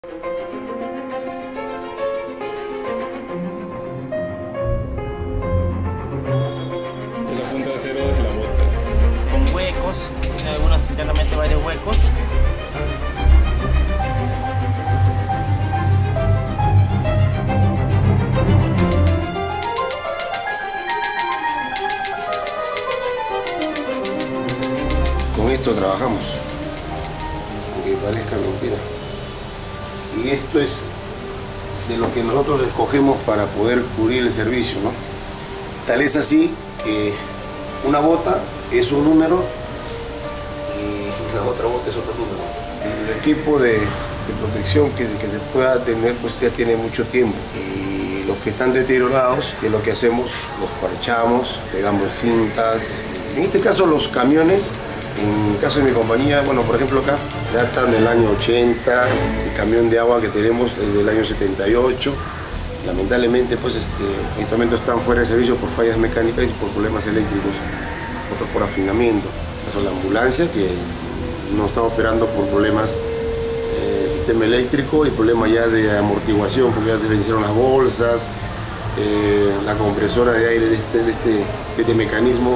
Esa punta de acero es la bota. Con huecos, tiene algunos internamente varios huecos. Con esto trabajamos, aunque parezca mentira. Y esto es de lo que nosotros escogemos para poder cubrir el servicio, ¿no? Tal es así que una bota es un número y la otra bota es otro número. El equipo de protección que se pueda tener pues ya tiene mucho tiempo, y los que están deteriorados, que es lo que hacemos, los parchamos, pegamos cintas. En este caso los camiones, en el caso de mi compañía, bueno, por ejemplo acá, datan del año 80, el camión de agua que tenemos es del año 78. Lamentablemente, pues en este momento están fuera de servicio por fallas mecánicas y por problemas eléctricos, otros por afinamiento. Eso, la ambulancia, que no está operando por problemas sistema eléctrico y problemas ya de amortiguación, porque ya se vencieron las bolsas, la compresora de aire de este mecanismo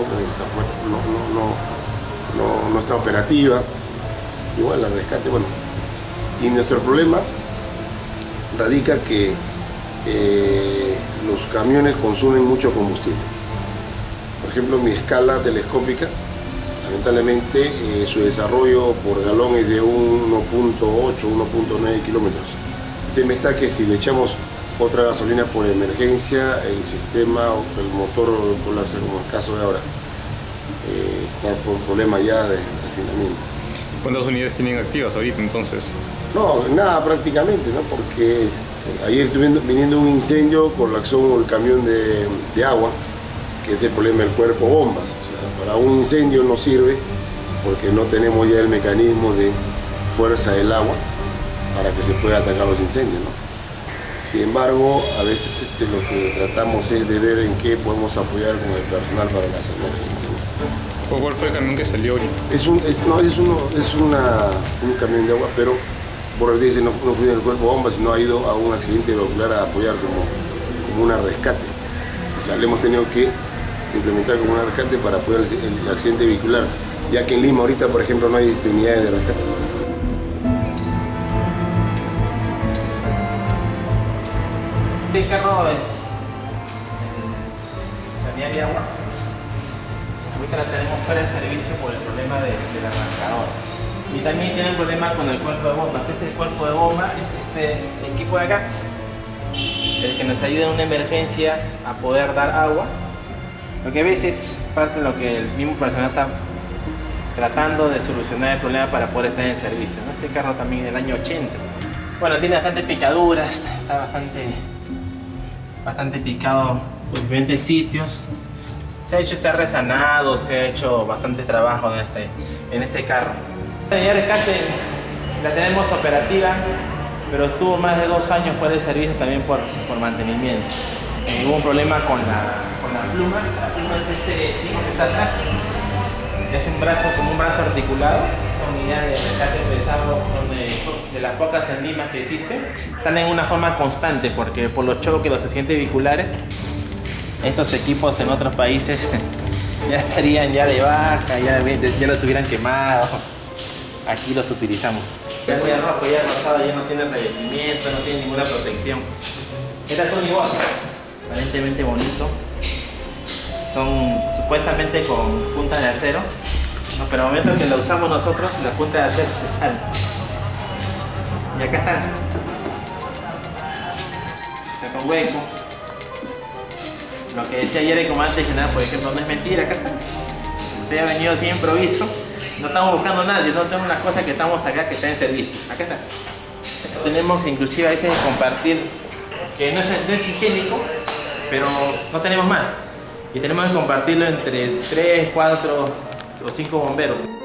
no está operativa. Igual la rescate, bueno. Y nuestro problema radica que los camiones consumen mucho combustible. Por ejemplo, mi escala telescópica, lamentablemente su desarrollo por galón es de 1.8, 1.9 kilómetros. El tema está que si le echamos otra gasolina por emergencia, el sistema o el motor colapsa, como el caso de ahora. Está por problema ya de afinamiento. ¿Cuántas unidades tienen activas ahorita entonces? No, nada prácticamente, ¿no? Porque ayer viniendo un incendio, colapsó el camión de agua, que es el problema del cuerpo bombas. O sea, para un incendio no sirve porque no tenemos ya el mecanismo de fuerza del agua para que se pueda atacar los incendios, ¿no? Sin embargo, a veces lo que tratamos es de ver en qué podemos apoyar con el personal para las emergencias, ¿no? ¿Cuál fue el camión que salió ahorita? Es un camión de agua, pero por decir, no fue del cuerpo bomba, sino ha ido a un accidente vehicular a apoyar como una rescate. O sea, le hemos tenido que implementar como una rescate para apoyar el accidente vehicular, ya que en Lima ahorita, por ejemplo, no hay unidades de rescate. Este carro es la línea de agua. Ahorita la tenemos fuera de servicio por el problema del arrancador. Y también tiene un problema con el cuerpo de bomba. ¿Qué es el cuerpo de bomba? Es este equipo de acá, el que nos ayuda en una emergencia a poder dar agua. Lo que a veces parte de lo que el mismo personal está tratando de solucionar el problema para poder estar en servicio, ¿no? Este carro también es del año 80. Bueno, tiene bastantes picaduras, está bastante picado por diferentes sitios. Se ha resanado, se ha hecho bastante trabajo en este carro. La unidad de rescate la tenemos operativa, pero estuvo más de 2 años fuera de servicio también por mantenimiento. Hubo un problema con la pluma. La pluma es este tipo que está atrás. Es un brazo, como un brazo articulado. Una unidad de rescate pesado, donde de las pocas en Lima que existen, están en una forma constante, porque por los choques, los accidentes vehiculares, estos equipos en otros países ya estarían ya de baja, ya los hubieran quemado. Aquí los utilizamos. Ya muy rojo, ya rosado, ya no tiene revestimiento, no tiene ninguna protección. Estas son iguales, aparentemente bonito. Son supuestamente con punta de acero, ¿no? Pero al momento que la usamos nosotros, la punta de acero se sale. Y acá están. Está con hueco. Lo que decía ayer el comandante general, por ejemplo, no es mentira, acá está. Usted ha venido sin improviso. No estamos buscando nada, sino son unas cosas que estamos acá, que está en servicio. Acá está. Tenemos que inclusive a veces compartir, que no es higiénico, pero no tenemos más. Y tenemos que compartirlo entre 3, 4 o 5 bomberos.